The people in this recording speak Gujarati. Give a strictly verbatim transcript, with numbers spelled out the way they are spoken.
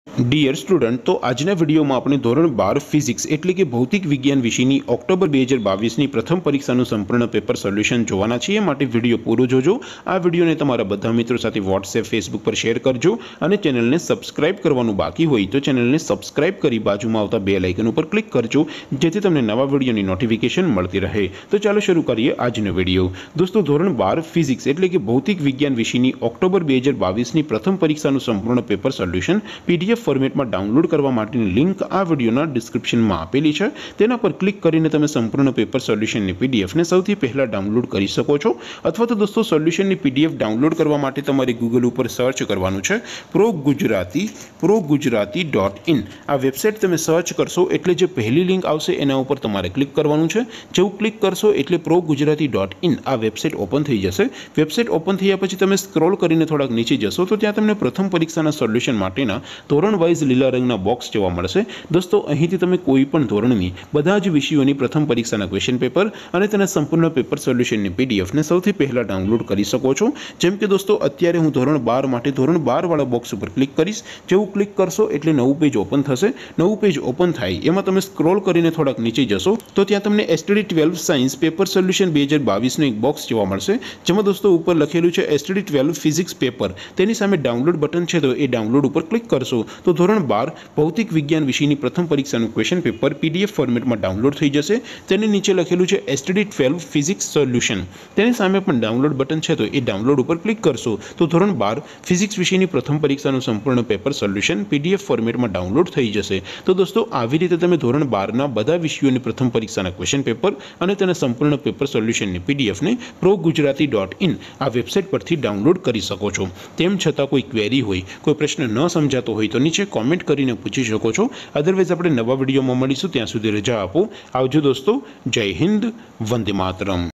डियर स्टूडेंट, तो आजना विडियो में अपने धोरण बार फिजिक्स एटले के भौतिक विज्ञान विषयनी ऑक्टोबर दो हज़ार बावीस नी प्रथम परीक्षाનું संपूर्ण पेपर सोल्यूशन જોવાના છીએ। માટે વિડિયો પૂરો જોજો। આ વિડિયોને તમારા બધા મિત્રો સાથે વોટ્સએપ ફેસબુક પર શેર કરજો અને ચેનલને સબસ્ક્રાઇબ કરવાનું બાકી હોય તો ચેનલને સબસ્ક્રાઇબ કરી બાજુમાં આવતા બેલ આઇકન ઉપર ક્લિક કરજો જેથી તમને નવા વિડિયોની નોટિફિકેશન મળતી રહે। તો ચાલો શરૂ કરીએ આજનો વિડિયો। દોસ્તો, ધોરણ બાર ફિઝિક્સ એટલે કે ભૌતિક વિજ્ઞાન વિષયની ઓક્ટોબર દો હજાર બાવીસ ની પ્રથમ પરીક્ષાનું સંપૂર્ણ પેપર સોલ્યુશન પીડીએફ फॉर्मेट में डाउनलॉड करवा माटेनी लिंक आ विडियोना डिस्क्रिप्शन में आपेली है। तेना पर क्लिक करीने तमे संपूर्ण पेपर सोल्यूशन नी पीडीएफ ने सौथी पहला डाउनलॉड करी सको छो। अथवा तो दोस्तों सोल्यूशन नी पीडीएफ डाउनलॉड करवा माटे तमारे गूगल पर सर्च करवानुं छे pro Gujarati pro Gujarati dot in. आ वेबसाइट तमे सर्च करशो एटले जे पहली लिंक आवशे एना उपर तमारे क्लिक करवानुं छे। जेवुं क्लिक करशो एटले प्रो गुजराती डॉट इन आ वेबसाइट ओपन थई जशे। वेबसाइट ओपन थया पछी तमे स्क्रॉल करीने थोड़ाक नीचे जशो तो त्यां तमने प्रथम परीक्षाना सोल्यूशन माटेना धोरण वाइज लीला रंगना बॉक्स जोवा मळशे। दोस्तों, અહીંથી તમે કોઈ પણ ધોરણની બધા જ વિષયોની પ્રથમ પરીક્ષાના ક્વેશ્ચન પેપર અને તેના સંપૂર્ણ પેપર સોલ્યુશનની પીડીએફ ને સૌથી પહેલા ડાઉનલોડ કરી શકો છો। જેમ કે દોસ્તો, અત્યારે હું ધોરણ બાર માટે ધોરણ બાર વાળા બોક્સ ઉપર ક્લિક કરીશ। જેવું ક્લિક કરશો એટલે નવું પેજ ઓપન થશે। નવું પેજ ઓપન થાય એમાં તમે સ્ક્રોલ કરીને થોડાક નીચે જશો તો ત્યાં તમને એસટીડી બારહ સાયન્સ પેપર સોલ્યુશન દો હજાર બાવીસ નું એક બોક્સ જોવા મળશે જેમાં દોસ્તો ઉપર લખેલું છે એસટીડી બારહ ફિઝિક્સ પેપર। તેની સામે ડાઉનલોડ બટન છે તો એ ડાઉનલોડ ઉપર ક્લિક કરશો તો ધોરણ બાર भौतिक विज्ञान विषयनी प्रथम परीक्षाનું क्वेश्चन पेपर पीडीएफ फॉर्मेट में डाउनलॉड थई जशे। तेनी नीचे लखेलुं छे एसटीडी बारह फिजिक्स सोल्यूशन। तेनी सामे पण डाउनलॉड बटन छे तो ए डाउनलॉड पर क्लिक करशो तो धोरण बार फिजिक्स विषयनी प्रथम परीक्षाનું संपूर्ण पेपर सोल्यूशन पीडीएफ फॉर्मेट में डाउनलॉड थई जशे। तो दोस्तों, આવી રીતે તમે ધોરણ બાર ના બધા વિષયોની પ્રથમ પરીક્ષાના ક્વેશ્ચન પેપર અને તેના સંપૂર્ણ પેપર સોલ્યુશનની પીડીએફ ને પ્રો ગુજરાતી ડોટ ઇન આ વેબસાઇટ પરથી ડાઉનલોડ કરી શકો છો। તેમ છતાં કોઈ ક્વેરી હોય, કોઈ પ્રશ્ન ન સમજાતો હોય તો નીચે કોમેન્ટ કરીને પૂછી શકો છો। અધરવાઇઝ આપણે નવા વિડીયોમાં મળીશું, ત્યાં સુધી રજા આપો। આવજો દોસ્તો, જય હિન્દ, વંદે માતરમ।